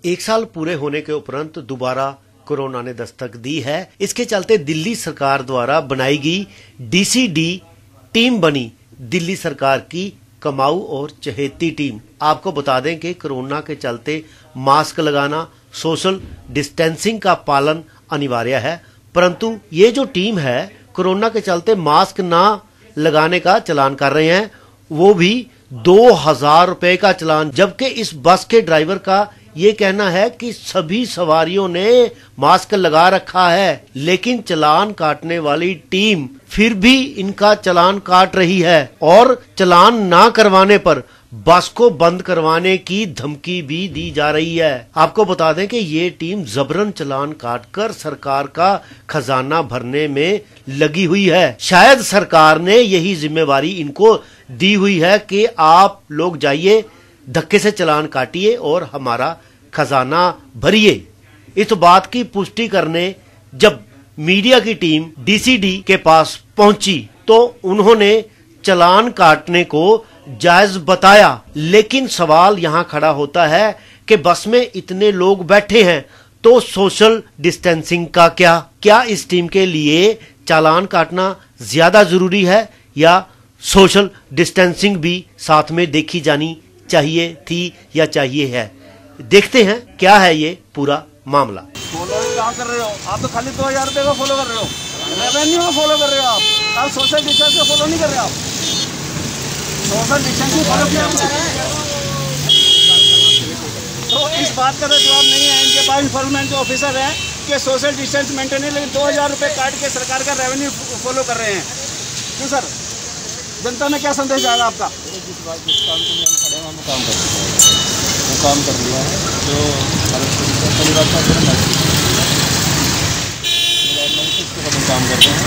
एक साल पूरे होने के उपरांत दोबारा कोरोना ने दस्तक दी है। इसके चलते दिल्ली सरकार द्वारा बनाई गई डीसीडी टीम बनी दिल्ली सरकार की कमाऊ और चहेती टीम। आपको बता दें कि कोरोना के चलते मास्क लगाना, सोशल डिस्टेंसिंग का पालन अनिवार्य है, परंतु ये जो टीम है कोरोना के चलते मास्क ना लगाने का चालान कर रहे हैं, वो भी 2000 रुपए का चालान। जबकि इस बस के ड्राइवर का ये कहना है कि सभी सवारियों ने मास्क लगा रखा है, लेकिन चालान काटने वाली टीम फिर भी इनका चालान काट रही है और चालान ना करवाने पर बस को बंद करवाने की धमकी भी दी जा रही है। आपको बता दें कि ये टीम जबरन चालान काटकर सरकार का खजाना भरने में लगी हुई है। शायद सरकार ने यही जिम्मेवारी इनको दी हुई है कि आप लोग जाइए, धक्के से चालान काटिए और हमारा खजाना भरिए। इस बात की पुष्टि करने जब मीडिया की टीम डीसीडी के पास पहुंची तो उन्होंने चालान काटने को जायज बताया, लेकिन सवाल यहां खड़ा होता है कि बस में इतने लोग बैठे हैं तो सोशल डिस्टेंसिंग का क्या इस टीम के लिए चालान काटना ज्यादा जरूरी है या सोशल डिस्टेंसिंग भी साथ में देखी जानी चाहिए थी या चाहिए है? देखते हैं क्या है ये पूरा मामला। फॉलो कहाँ कर रहे हो आप? तो खाली 2000 रुपए को फॉलो कर रहे हो, रेवेन्यू में फॉलो कर रहे हो आप सोशल डिस्टेंस को फॉलो नहीं कर रहे आप। सोशल डिस्टेंस को फॉलो किया तो इस बात का तो जवाब नहीं है। इनके पास इन्फॉर्मेंट जो ऑफिसर है कि सोशल डिस्टेंस मेंटेन है, लेकिन 2000 रुपए काट के सरकार का रेवेन्यू फॉलो कर रहे हैं। क्यों सर, जनता में क्या संदेश जाएगा आपका? जिस काम के लिए हम खड़े हैं हम काम कर रहे हैं, वो काम कर लिया है जो परिवार का काम करते हैं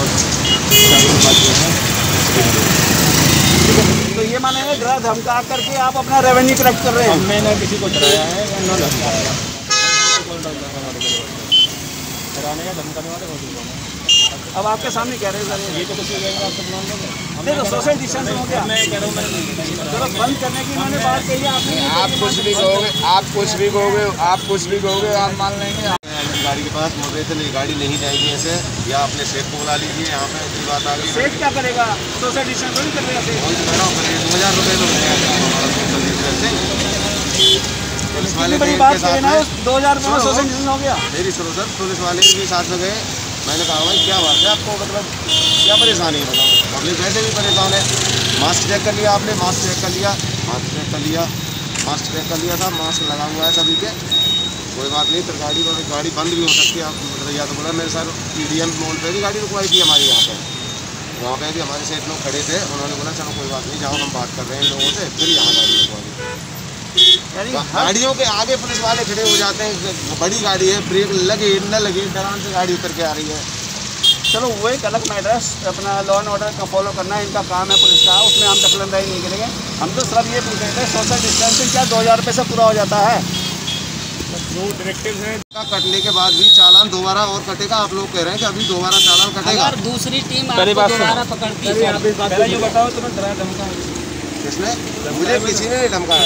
और तो ये मानेंगे डरा धमका करके आप अपना रेवेन्यू कलेक्ट कर रहे हैं। हमने ना किसी को डराया है या ना धमकाया, डराने या धमकाने वाले हो। अब आपके सामने कह रहे हैं सर, ये तो कुछ देखो सोशल डिस्टेंस हो गया। मैं कह रहा हूँ चलो बंद करने की मैंने बात कही है, आपने आप कुछ भी कहोगे आप मान लेंगे। गाड़ी के पास मोटे से नहीं, गाड़ी नहीं जाएगी ऐसे, या अपने सेठ को बुला लीजिए। यहाँ पे इतनी बात आ गई, सेठ क्या करेगा? सोशल डिस्टेंस नहीं कर रहा सेठ। 2000 रुपये तो पुलिस वाले बड़ी बात करें ना, 2000 रुपये में सोशल डिस्टेंस हो गया। मेरी सुनो सर, पुलिस वाले भी साथ में गए। मैंने कहा भाई क्या बात है आपको, मतलब क्या परेशानी है बताओ। पब्लिक वैसे भी परेशान है। मास्क चेक कर लिया आपने? मास्क चेक कर लिया था, मास्क लगा हुआ है सभी के, कोई बात नहीं। फिर गाड़ी बंद भी हो सकती है। आप भैया तो बोला मेरे सर पीडीएम मॉल पे भी गाड़ी रुकवाई थी हमारे यहाँ पे, वहाँ पे भी हमारे सेठ लोग खड़े थे। उन्होंने बोला चलो कोई बात नहीं, जाओ हम बात कर रहे हैं इन लोगों से, फिर यहाँ गाड़ी रुकवा दी। गाड़ियों के आगे पुलिस वाले खड़े हो जाते हैं, बड़ी गाड़ी है, ब्रेक लगे न लगे डरान से गाड़ी उतर के आ रही है। चलो वो एक अलग मैटर है, अपना लॉ एंड ऑर्डर का फॉलो करना इनका काम है पुलिस का, उसमें हम दखलंदाजी नहीं करेंगे। हम तो सब ये पूछ रहे थे सोशल डिस्टेंसिंग क्या 2000 रुपये से पूरा हो जाता है? जो डायरेक्टिव है कटने के बाद भी चालान दोबारा और कटेगा। आप लोग कह रहे हैं कि अभी दोबारा चालान कटेगा। अगर दूसरी टीम आपको दोबारा पकड़ती है, पहले ये बताओ तुम्हें डरा धमका किसने? मुझे किसी ने नहीं धमकाया।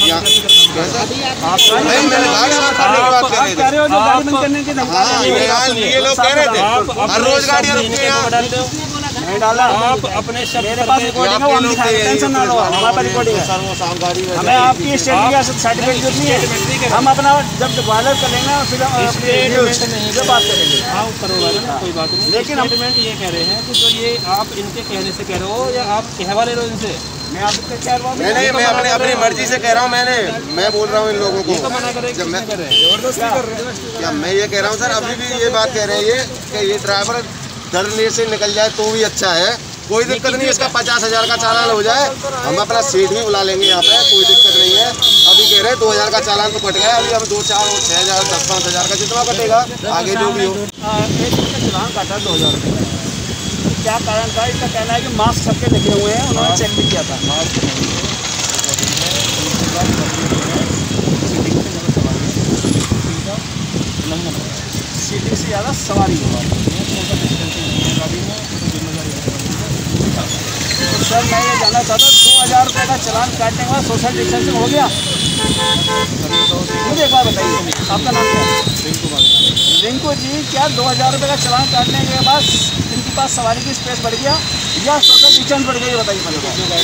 ये लोग कह रहे थे हर रोज गाड़ियाँ रुकती हैं। आप अपने मेरे पास रिकॉर्डिंग है, हम दिखाएंगे, टेंशन ना लो, हमारे पास रिकॉर्डिंग है। हमें आपकी स्टेट सर्टिफिकेट जरूरत नहीं है। हम अपना जब वायरल करेंगे फिर बात करेंगे। कोई बात नहीं, लेकिन स्टेटमेंट ये कह रहे हैं कि जो ये आप इनके कहने से कह रहे हो या आप कहवा ले रहे हो इनसे? मैं आपसे कह रहा हूँ, मैं अपनी मर्जी से कह रहा हूँ। मैं बोल रहा हूँ इन लोगों को। मना करें जबरदस्ती कर रहे हैं क्या मैं ये कह रहा हूँ सर, अभी भी ये बात कह रहे हैं कि ये ड्राइवर डरने से निकल जाए तो भी अच्छा है, कोई दिक्कत नहीं। इसका 50,000 का चालान हो जाए, हम अपना सेठ भी बुला लेंगे यहाँ पे, कोई दिक्कत नहीं है। अभी कह रहे हैं 2000 का चालान तो कट गया, अभी हम 2, 4, 6,000, 10-5,000 का जितना कटेगा आगे जो भी हो। चालान काटा 2000 रुपये, क्या कारण था? इसका कहना है कि मास्क सबके लगे हुए हैं, उन्होंने चेक भी किया था। सीटिंग से ज़्यादा सवारी होगा। तो सर मैं ये जानना चाहता हूँ 2000 रुपये का चालान काटने के बाद सोशल डिस्टेंसिंग हो गया? मुझे एक बार बताइए, आपका नाम क्या है? रिंकू जी, क्या 2000 रुपये का चालान काटने के बाद इनके पास सवारी की स्पेस बढ़ गया या सोशल डिस्टेंस बढ़ गया, ये बताइए मुझे।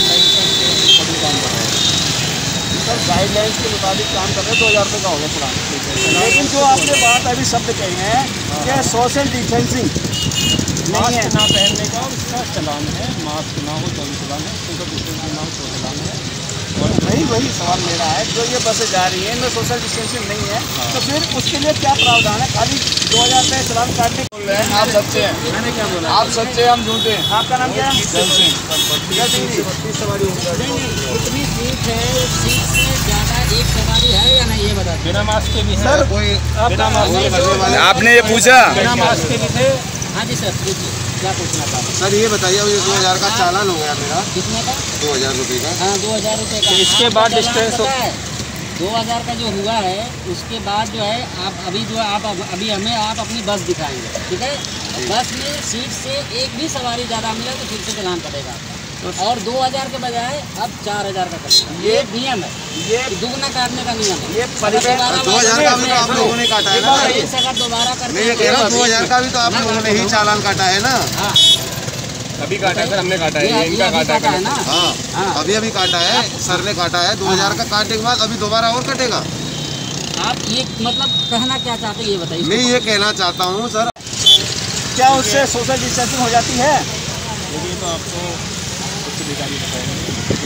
सर गाइडलाइंस के मुताबिक काम कर रहे हैं, 2000 रुपये का हो गया चालान, लेकिन जो आपने बात अभी शब्द कहे हैं कि सोशल डिस्टेंसिंग नहीं है, ना पहनने का उसका चालान है, मास्क ना हो तो भी चालान है, सोशल डिस्टेंसिंग ना हो तो चालान है। और नहीं, वही सवाल मेरा है, जो ये बसें जा रही हैं इनमें सोशल डिस्टेंसिंग नहीं है, तो फिर उसके लिए क्या प्रावधान है? खाली 2000 रुपये चालान काटने बोल रहे हैं। आप सच्चे हैं, मैंने क्या बोला? आप सच्चे, हम झूठे हैं। आपका नाम क्या है? जय सिंह। जय सिंह जी। नहीं, कितनी सीट है, सीट से ज़्यादा एक सवारी है या नहीं, ये बता। बिना मास्क के भी है, सर कोई बिना मास्क के भी आपने ये पूछा? बिना मास्क के भी थे। हाँ जी सर, पूछिए क्या पूछना था। सर ये बताइए, ये 2000 का चालान हो गया मेरा, कितने का? 2000 रुपये का। हाँ, 2000 रुपये का। इसके आपका बाद चालान डिस्टेंस पता है? 2000 का जो हुआ है उसके बाद जो है आप अभी जो है आप अभी हमें आप अपनी बस दिखाएंगे, ठीक है? बस में सीट से एक भी सवारी ज़्यादा मिले तो फिर से चालान कटेगा, और 2000 के बजाय अब 4000 का कटेगा। ये नियम है, ये दुगना काटने का नियम है। ये परिवहन 2000 का भी तो आप लोगों ने काटा है ना। इसे अगर दोबारा करते मैं ये कह रहा हूँ 2000 का भी तो आप लोगों ने ही चालान काटा है ना। हाँ, अभी काटा है सर, हमने काटा है, ये इनका अभी काटा है ना। हाँ, अभी काटा है, सर ने काटा है। 2000 का काटने के बाद अभी दोबारा और कटेगा। आप ये मतलब कहना क्या चाहते हैं, ये बताइए। मैं ये कहना चाहता हूँ सर, क्या उससे सोशल डिस्टेंसिंग हो जाती है? ये तो आपको उच्च अधिकारी बताएंगे।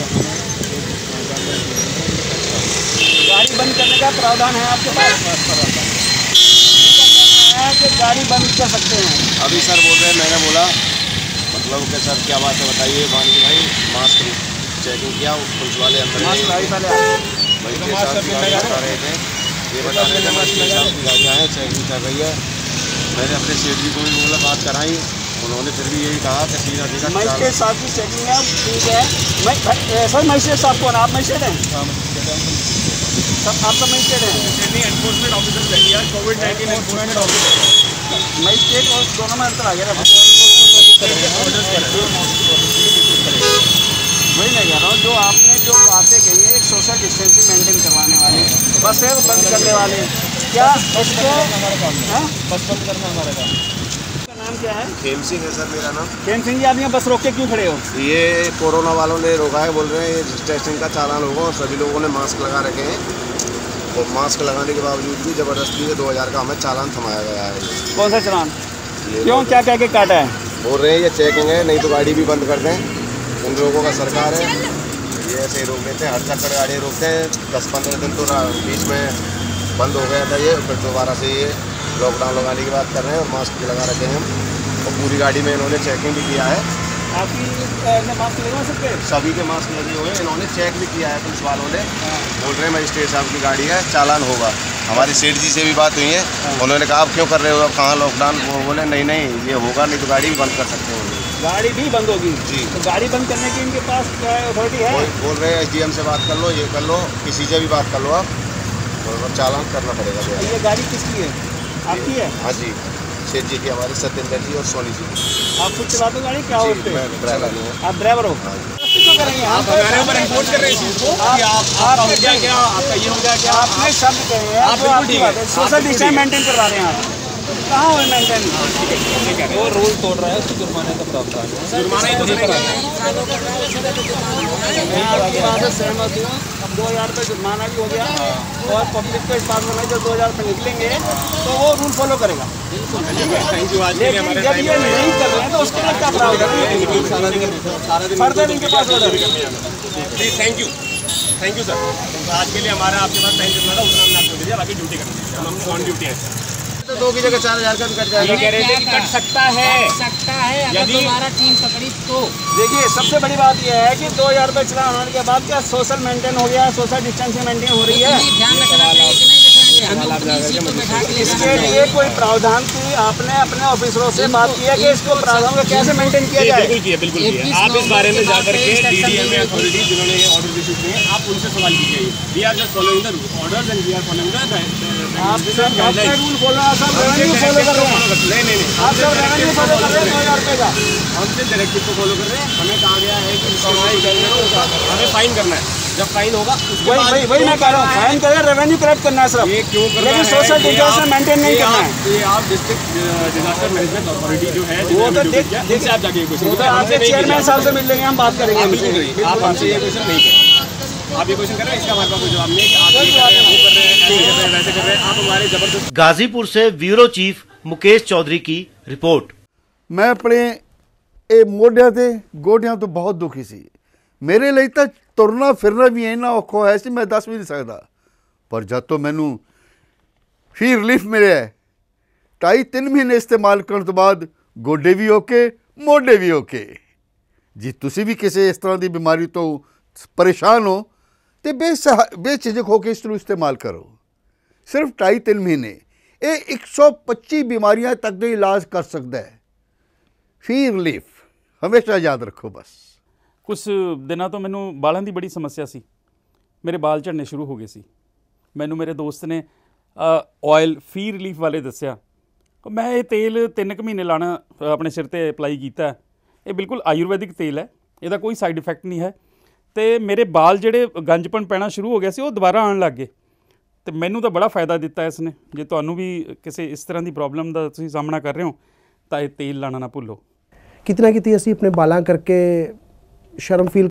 गाड़ी बंद करने का प्रावधान है आपके पास? है कि गाड़ी बंद कर सकते हैं? अभी सर बोल रहे हैं, मैंने बोला मतलब कि सर क्या बात है बताइए। मानवी भाई मास्क चेकिंग किया, पुलिस वाले अंदर मास्क गए। लगाइए पहले आप। भाई के साथ की गाड़ी बता रहे थे, ये बता रहे थे बस के साथ की गाड़ियाँ हैं, चेकिंग कर रही है। मैंने अपने सेठ जी को भी बोला, बात कराई, उन्होंने फिर भी यही कहा कि सीधा सीधा मजिस्ट्रेट साहब की चेकिंग है, ठीक है। सर मजिस्ट्रेट साहब कौन? आप मजिस्ट्रेट हैं? सब आपका मजिस्ट्रेट है? एनफोर्समेंट ऑफिसर चाहिए, कोविड-19 एनफोर्समेंट ऑफिसर। मजिस्ट्रेट और दोनों में अंतर आ गया ना। वही मैं कह रहा हूँ, जो आपने जो बातें कही है, एक सोशल डिस्टेंसिंग मेंटेन करवाने वाले, बसें बंद करने वाले, क्या इसको बस बंद करना हमारा काम। का नाम क्या है? खेम सिंह है सर मेरा नाम। खेम सिंह जी, आप यहाँ बस रोक के क्यों खड़े हो? ये कोरोना वालों ने रोका है, बोल रहे हैं ये टेस्टिंग का चालान होगा और सभी लोगों ने मास्क लगा रखे हैं, और मास्क लगाने के बावजूद भी ज़बरदस्ती ये 2000 का हमें चालान थमाया गया है। कौन सा चालान? ये क्यों, क्या कह के काटा है? बोल रहे हैं ये चेकिंग है, नहीं तो गाड़ी भी बंद कर दें। उन लोगों का सरकार है, ये ऐसे ही रोक देते हैं, हर चक्कर गाड़ी रोकते हैं। 10-15 दिन तो बीच में बंद हो गया था ये, फिर दोबारा से ये लॉकडाउन लगाने की बात कर रहे हैं और मास्क भी लगा रखे हैं हम, और पूरी गाड़ी में इन्होंने चेकिंग भी किया है। आपकी मास्क लगवा सकते हैं? सभी के मास्क लगे हुए हैं, इन्होंने चेक भी किया है पुलिस वालों ने। बोल रहे हैं मजिस्ट्रेट साहब की गाड़ी है, चालान होगा। हमारे सेठ जी से भी बात हुई है, उन्होंने कहा आप क्यों कर रहे हो, अब कहाँ लॉकडाउन? वो बोले नहीं नहीं ये होगा, नहीं तो गाड़ी भी बंद कर सकते हैं। गाड़ी भी बंद होगी जी। तो गाड़ी बंद करने की इनके पास अथॉरिटी है? बोल रहे हैं SDM से बात कर लो, ये कर लो, किसी से भी बात कर लो आप, और चालान करना पड़ेगा। ये गाड़ी किसकी है? आपकी है? हाँ जी, सेठ जी की, हमारे सत्येंद्र जी और सोनी जी। आप खुद चलाते हो गाड़ी? क्या हो? जी, मैं ड्राइवर हूँ। आप ड्राइवर हो? हाँ जी। क्यों करेंगे आप? हमारे ऊपर इम्पोर्ट कर रहे हैं इस चीज़ को कि आप हो गया क्या, आपका ये हो गया क्या? आपने शब्द कहे हैं, आप जो बिल्कुल आपकी ठीक बात है। है, सोशल डिस्टेंस मेंटेन करवा रहे हैं आप, कहाँ हो मेंटेन? वो रूल तोड़ रहा है, उसको जुर्माने का प्रावधान है। जुर्माना ही तो नहीं करा है। मैं आपकी बात से सहमत हूँ। अब 2000 रुपये जुर्माना भी हो गया, और पब्लिक को इस बात में नहीं, जब 2000 रुपये निकलेंगे तो वो रूल फॉलो करेगा। Thank you. आज के लिए लेकिन हमारे जब ये नहीं कर रहे हैं तो उसके लिए क्या प्रावधान है? फर्दर इनके पास ऑर्डर है। Please thank you sir. आज के लिए हमारा आपके पास टाइम जितना था उतना हमने आपको दे दिया, बाकी ड्यूटी करनी है, हम ऑन ड्यूटी हैं। तो 2 की जगह 4000 का भी कट जाएगा। ये कह रहे थे कि कट सकता है, अगर दोबारा टीम पकड़ी तो। देखिए, सबसे बड़ी बात यह है कि 2000 रुपये चलान होने के बाद क्या सोशल मेंटेन हो गया, सोशल डिस्टेंसिंग मेंटेन हो रही है? ध्यान रखना चाहिए कि नहीं रखना चाहिए, हमें उतनी सीट पर बैठा के ले इसके जाना लिए कोई प्रावधान की आपने अपने ऑफिसरों से बात की है कि इसको प्रावधान को कैसे मेंटेन किया जाए? बिल्कुल किया। आप इस बारे में जाकर के DDM अथॉरिटी जिन्होंने ये ऑर्डर इशू किए हैं, आप उनसे सवाल कीजिए। We are just following the orders and we are following the आप सब रूल फॉलो, सब रेवेन्यू फॉलो कर रहे हैं। नहीं आप सब रेवेन्यू फॉलो कर रहे हैं 2000 रुपये का। हम सिर्फ डायरेक्टिव को फॉलो कर रहे हैं। हमें कहा गया है कि हमें फाइन करना है। जब फाइन होगा उसके वही बाद वही वही मैं कह रहा हूँ, फाइन करेगा, रेवेन्यू कलेक्ट करना है सर, ये क्यों करना लेकिन है? सोशल ये डिस्टेंस आप- मेंटेन नहीं ये करना आप- है। ये आप डिस्ट्रिक्ट डिजास्टर मैनेजमेंट अथॉरिटी जो है वो तो उनसे आप जाके वो तो आपके चेयरमैन साहब से मिल लेंगे, हम बात करेंगे आप उनसे। बिल्कुल करिए, आप हमसे ये क्वेश्चन नहीं करें। आप ये क्वेश्चन कर रहे हैं, इसका हमारे पास कोई जवाब नहीं है कि आप ये कर रहे हैं, वो कर रहे हैं, ऐसे कर रहे हैं, वैसे कर रहे हैं। आप हमारे जबरदस्त गाजीपुर से ब्यूरो चीफ मुकेश चौधरी की रिपोर्ट। मैं अपने ਇਹ ਮੋਢਿਆਂ ਤੇ ਗੋਡਿਆਂ ਤੋਂ ਬਹੁਤ ਦੁਖੀ ਸੀ। ਮੇਰੇ ਲਈ ਤਾਂ ਤੁਰਨਾ ਫਿਰਨਾ ਵੀ ਇੰਨਾ ਔਖਾ ਹੋਇਆ ਸੀ, ਮੈਂ ਦੱਸ ਵੀ ਨਹੀਂ ਸਕਦਾ। ਪਰ ਜਦ ਤੋਂ ਮੈਨੂੰ ਫੀ ਰਿਲੀਫ ਮਿਲਿਆ 2.5-3 ਮਹੀਨੇ ਇਸਤੇਮਾਲ ਕਰਨ ਤੋਂ ਬਾਅਦ ਗੋਡੇ ਵੀ ਓਕੇ, ਮੋਢੇ ਵੀ ਓਕੇ। ਜੇ ਤੁਸੀਂ ਵੀ ਕਿਸੇ ਇਸ ਤਰ੍ਹਾਂ ਦੀ ਬਿਮਾਰੀ ਤੋਂ ਪਰੇਸ਼ਾਨ ਹੋ ਤੇ ਬੇਝਿਜਕ ਹੋ ਕੇ ਇਸ ਨੂੰ ਇਸਤੇਮਾਲ ਕਰੋ। ਸਿਰਫ 2.5-3 ਮਹੀਨੇ ਇਹ 125 ਬਿਮਾਰੀਆਂ ਤੱਕ ਦਾ ਇਲਾਜ ਕਰ ਸਕਦਾ ਹੈ। ਫੀ ਰਿਲੀਫ ਹਮੇਸ਼ਾ ਯਾਦ ਰੱਖੋ ਬਸ। ਕੁਛ ਦਿਨਾਂ ਤੋਂ ਮੈਨੂੰ ਵਾਲਾਂ ਦੀ ਬੜੀ ਸਮੱਸਿਆ ਸੀ, ਮੇਰੇ ਵਾਲ ਝੜਨੇ ਸ਼ੁਰੂ ਹੋ ਗਏ ਸੀ। ਮੈਨੂੰ ਮੇਰੇ ਦੋਸਤ ਨੇ ਆਇਲ ਫੀ ਰਿਲੀਫ ਵਾਲੇ ਦੱਸਿਆ। ਮੈਂ ਇਹ ਤੇਲ 3 ਕੁ ਮਹੀਨੇ ਲਾਣਾ ਆਪਣੇ ਸਿਰ 'ਤੇ ਅਪਲਾਈ ਕੀਤਾ। ਇਹ ਬਿਲਕੁਲ ਆਯੁਰਵੈਦਿਕ ਤੇਲ ਹੈ, ਇਹਦਾ ਕੋਈ ਸਾਈਡ ਇਫੈਕਟ ਨਹੀਂ ਹੈ ਅਤੇ ਮੇਰੇ ਵਾਲ ਜਿਹੜੇ ਗੰਜਪਣ ਪੈਣਾ ਸ਼ੁਰੂ ਹੋ ਗਿਆ ਸੀ ਉਹ ਦੁਬਾਰਾ ਆਉਣ ਲੱਗ ਗਏ ਅਤੇ ਮੈਨੂੰ ਤਾਂ ਬੜਾ ਫਾਇਦਾ ਦਿੱਤਾ ਇਸ ਨੇ। ਜੇ ਤੁਹਾਨੂੰ ਵੀ ਕਿਸੇ ਇਸ ਤਰ੍ਹਾਂ ਦੀ ਪ੍ਰੋਬਲਮ ਦਾ ਤੁਸੀਂ ਸਾਹਮਣਾ ਕਰ ਰਹੇ ਹੋ ਤਾਂ ਇਹ ਤੇਲ ਲਾਣਾ ਨਾ ਭੁੱਲੋ। ਕਿਤੇ ਨਾ ਕਿਤੇ ਅਸੀਂ ਆਪਣੇ ਬਾਲਾਂ ਕਰਕੇ ਸ਼ਰਮ ਫੀਲ